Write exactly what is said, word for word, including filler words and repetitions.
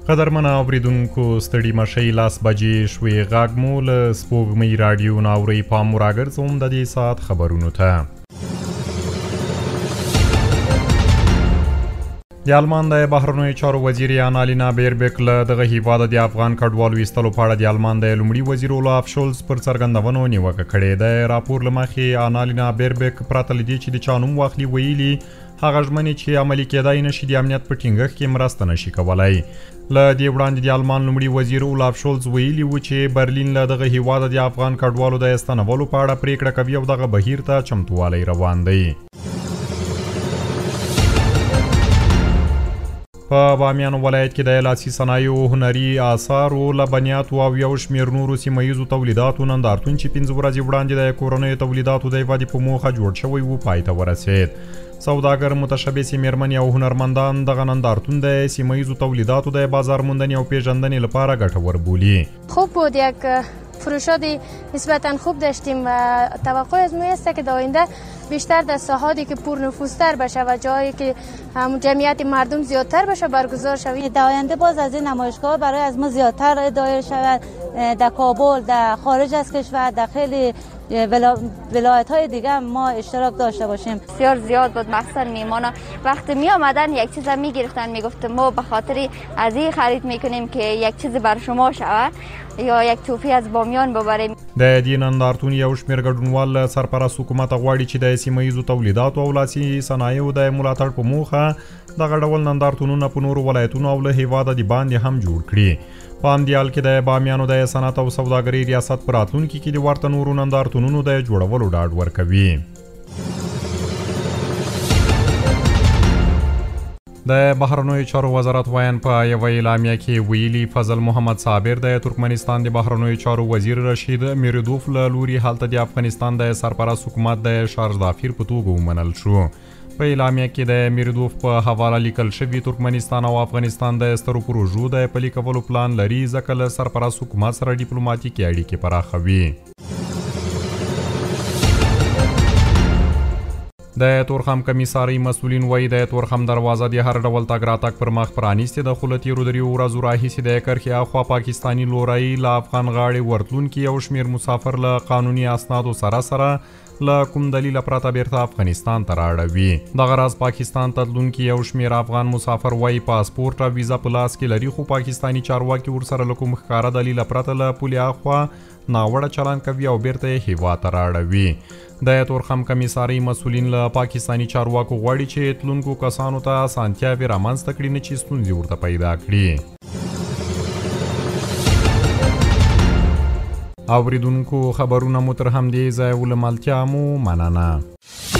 قدرمنه اوریدونکو ستړي مشئ لاس بجې شوې غږ مو له سپوږمۍ راډیو نه اورئ پام مو راګرځوم د دې ساعت خبرونو ته. د آلمان د بهرنیو چارو وزیر آنالینا بیربک له دغه هیواده د افغان کډوالو ایستلو په اړه د آلمان د لومړي وزیر اولاف شولز پر څرګندونو نیوکه کړې ده. راپور له مخې آنالینا بیربک پرته له دې چې د چا نوم واخلي ویلي هغه ژمنې چې عملي کېدای نشي د امنیت په ټینګښت کې مرسته نشي کولی. له دې وړاندې د آلمان لومړي وزیر اولاف شولز ویلي و چې برلین له دغه هیواده د افغان کډوالو د ایستنولو په اړه پریکړه کوي او دغه بهیر ته چمتووالی روان دی. په بامیانو ولایت کې د لاسي صنایعو، هنري آثارو، لبنیاتو او یو شمېر نورو سیمه ییزو تولیداتو نندارتون چې پنځه ورځې وړاندې د کورنیو تولیداتو د ودې په موخه جوړ شوی و پای ته ورسید. سوداګر، متشبثې میرمنې او هنرمندان دغه نندارتون د سیمه ییزو تولیداتو د بازار موندنې او پیژندنې لپاره ګټور بولي. خوب بود، یک فروشات نسبتا خوب داشتیم و توقع از ما است که در آینده بیشتر در ساحاتی که پرنفوذتر بشه و جایی که جمعیت مردم زیادتر بشه برگزار شود. در آینده باز از این نمایشگاه برای از ما زیادتر ارائه شود در کابل، در خارج از کشور، در خیلی ولایت های دیگه ما اشتراک داشته باشیم. بسیار زیاد بود، مخصوصا میمانا وقتی می آمدن یک چیز می گرفتن میگفتن ما به خاطر از این خرید میکنیم که یک چیز بر شما شود یا یک توفی از بامیان ببریم. د دې نندارتون یو شمېر ګډونوال له سرپرست حکومت غواړي چې د سیمه ییزو تولیداتو او لاسي صنایعو د ملاتړ په موخه دغه ډول نندارتونونه په نورو ولایتونو او له هیواده د باندې هم جوړ کړي. په همدې حال کې د بامیانو د صنعت او سوداګرۍ ریاست په راتلونکي کې د ورته نورو نندارتونونو د جوړولو ډاډ ورکوي. د بهرنیو چارو وزارت وایان په یوه اعلامیه کې ویلي فضل محمد صابر د ترکمنستان د بهرنیو چارو وزیر رشید میردوف له لوري هلته د افغانستان د سرپرست حکومت د شارژدافیر په توګه ومنل شو. په اعلامیه کې د میردوف په حواله لیکل شوي ترکمنستان او افغانستان د سترو پروژو د پلي کولو پلان لري ځکه له سرپرست حکومت سره ډیپلوماتیکي اړیکې پراخوي. د تورخم کمیسارۍ مسؤلین وایي د تورخم دروازه د هر ډول تګ راتګ پر مخ پرانیستې ده، خو له تېرو دریو ورځو راهیسې د کرښې اخوا پاکستاني لورۍ له افغان غاړې ورتلونکي یو شمېر مسافر له قانوني اسنادو سره سره له کوم دلیله پرته بیرته افغانستان ته رااړوي. دغه راز پاکستان ته تلونکي یو شمېر افغان مسافر وایي پاسپورټ او ویزه په لاس کې لري، خو پاکستاني چارواکي ورسره له کوم ښکاره دلیله پرته له پولې اخوا ناوړه چلند کوي او بیرته یې هیواد ته رااړوي. د تورخم کمیسارۍ مسؤلین له پاکستاني چارواکو غواړي چې تلونکو کسانو ته اسانتیاوې رامنځته کړي نه چې ستونزې ورته پیدا کړي. اوریدونکو خبرونه مو تر همدې ځایه ولملتیا مو مننه.